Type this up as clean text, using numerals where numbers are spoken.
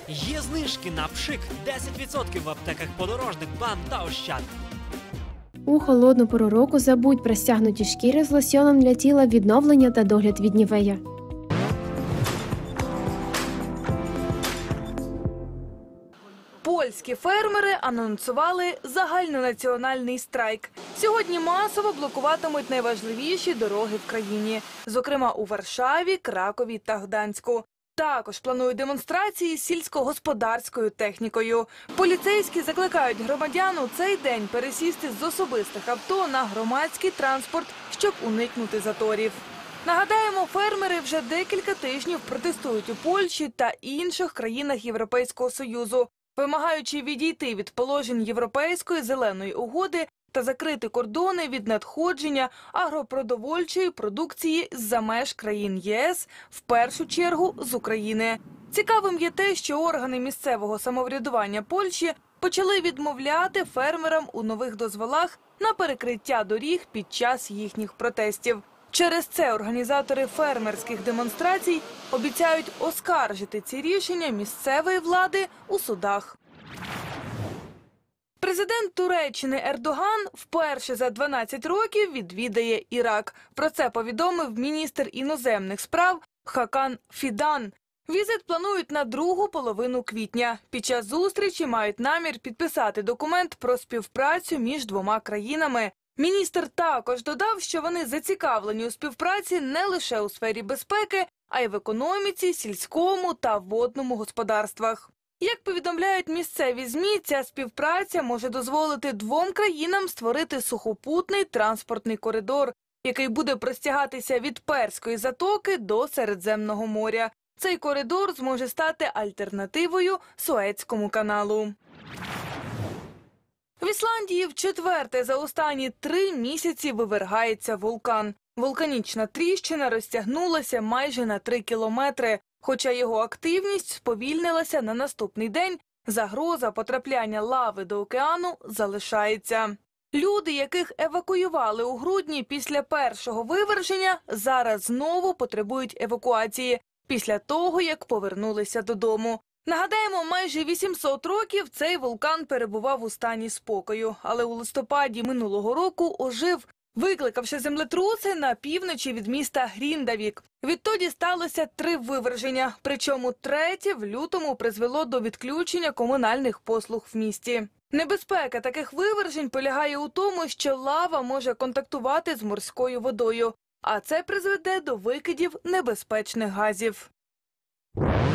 Є знижки на Пшик 10% в аптеках Подорожник, БАМ та Ощад. У холодну пору року забудь про стягнуті шкіри з лосьоном для тіла, відновлення та догляд від Нівея. Польські фермери анонсували загальнонаціональний страйк. Сьогодні масово блокуватимуть найважливіші дороги в країні, зокрема у Варшаві, Кракові та Гданську. Також планують демонстрації з сільськогосподарською технікою. Поліцейські закликають громадян у цей день пересісти з особистих авто на громадський транспорт, щоб уникнути заторів. Нагадаємо, фермери вже декілька тижнів протестують у Польщі та інших країнах Європейського Союзу, вимагаючи відійти від положень Європейської зеленої угоди та закрити кордони від надходження агропродовольчої продукції з-за меж країн ЄС, в першу чергу з України. Цікавим є те, що органи місцевого самоврядування Польщі почали відмовляти фермерам у нових дозволах на перекриття доріг під час їхніх протестів. Через це організатори фермерських демонстрацій обіцяють оскаржити ці рішення місцевої влади у судах. Президент Туреччини Ердоган вперше за 12 років відвідає Ірак. Про це повідомив міністр іноземних справ Хакан Фідан. Візит планують на другу половину квітня. Під час зустрічі мають намір підписати документ про співпрацю між двома країнами. Міністр також додав, що вони зацікавлені у співпраці не лише у сфері безпеки, а й в економіці, сільському та водному господарствах. Як повідомляють місцеві ЗМІ, ця співпраця може дозволити двом країнам створити сухопутний транспортний коридор, який буде простягатися від Перської затоки до Середземного моря. Цей коридор зможе стати альтернативою Суецькому каналу. В Ісландії вчетверте за останні 3 місяці вивергається вулкан. Вулканічна тріщина розтягнулася майже на 3 кілометри. Хоча його активність сповільнилася на наступний день, загроза потрапляння лави до океану залишається. Люди, яких евакуювали у грудні після першого виверження, зараз знову потребують евакуації після того, як повернулися додому. Нагадаємо, майже 800 років цей вулкан перебував у стані спокою, але у листопаді минулого року ожив, викликавши землетруси на півночі від міста Гріндавік. Відтоді сталося 3 виверження, причому третє в лютому призвело до відключення комунальних послуг в місті. Небезпека таких вивержень полягає у тому, що лава може контактувати з морською водою, а це призведе до викидів небезпечних газів.